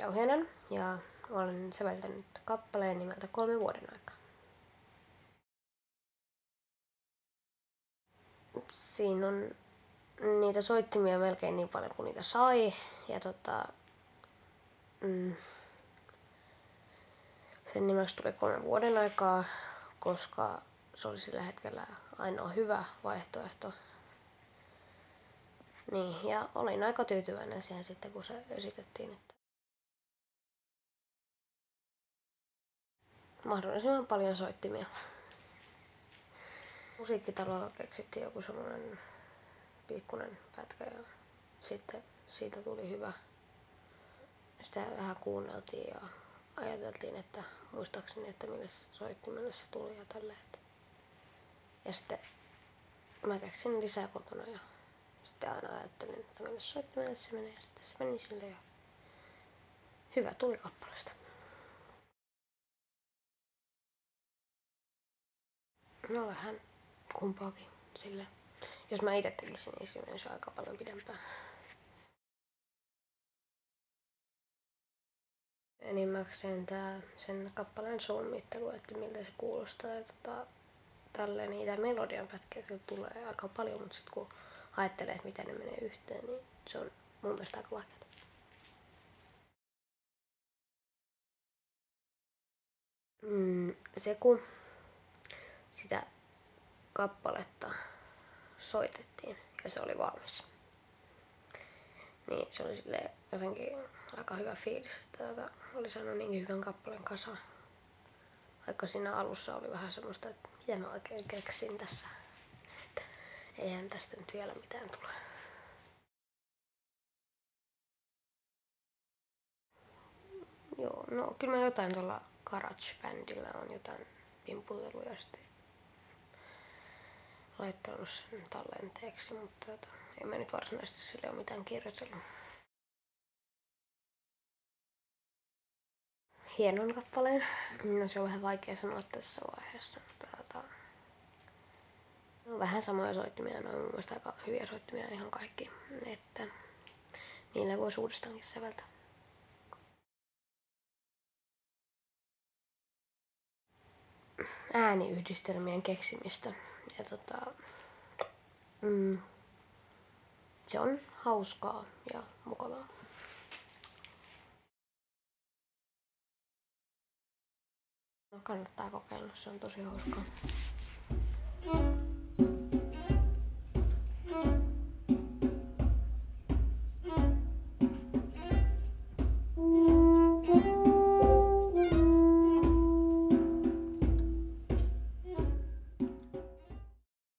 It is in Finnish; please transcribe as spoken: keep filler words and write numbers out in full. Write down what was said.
Jauhianen ja olen säveltänyt kappaleen nimeltä Kolme vuoden aikaa. Siinä on niitä soittimia melkein niin paljon kuin niitä sai ja tota, mm, sen nimeksi tuli Kolme vuoden aikaa, koska se oli sillä hetkellä ainoa hyvä vaihtoehto. Niin, ja olin aika tyytyväinen siihen sitten, kun se esitettiin, että mahdollisimman paljon soittimia. Musiikkitalolla keksittiin joku semmoinen pikkuinen pätkä ja sitten siitä tuli hyvä. Sitä vähän kuunneltiin ja ajateltiin, että muistaakseni, että mille soittimelle se tuli ja tälleen. Ja sitten mä keksin lisää kotona ja sitten aina ajattelin, että mille soittimelle se menee ja sitten se meni sille ja hyvä tuli kappaleesta. No vähän kumpaakin sille. Jos mä itse tekisin, niin se menisi aika paljon pidempään. Enimmäkseen tää sen kappaleen solmittelu, että miltä se kuulostaa ja tota, tälleen niitä melodian pätkiä tulee aika paljon, mutta sit kun ajattelee, että miten ne menee yhteen, niin se on mun mielestä aika vaikeaa. Mm, se kun sitä kappaletta soitettiin ja se oli valmis, niin se oli silleen jotenkin aika hyvä fiilis, että tota, oli saanut niin hyvän kappaleen kasaan. Vaikka siinä alussa oli vähän semmoista, että mitä mä oikein keksin tässä, että eihän tästä nyt vielä mitään tule. Joo, no kyllä mä jotain tuolla GarageBandilla on jotain pimputeluja sitten laittanut sen tallenteeksi, mutta tota, en mä nyt varsinaisesti sille ole mitään kirjoitellut. Hienon kappaleen. No se on vähän vaikea sanoa tässä vaiheessa, mutta tota, on vähän samoja soittimia, ne on mun mielestä aika hyviä soittimia ihan kaikki, että niillä voisi uudestaankin säveltää. Ääniyhdistelmien keksimistä ja tota, mm, se on hauskaa ja mukavaa. No, kannattaa kokeilla, se on tosi hauskaa.